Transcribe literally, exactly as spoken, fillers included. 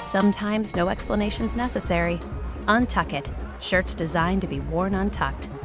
Sometimes no explanation's necessary. UNTUCKit, shirts designed to be worn untucked.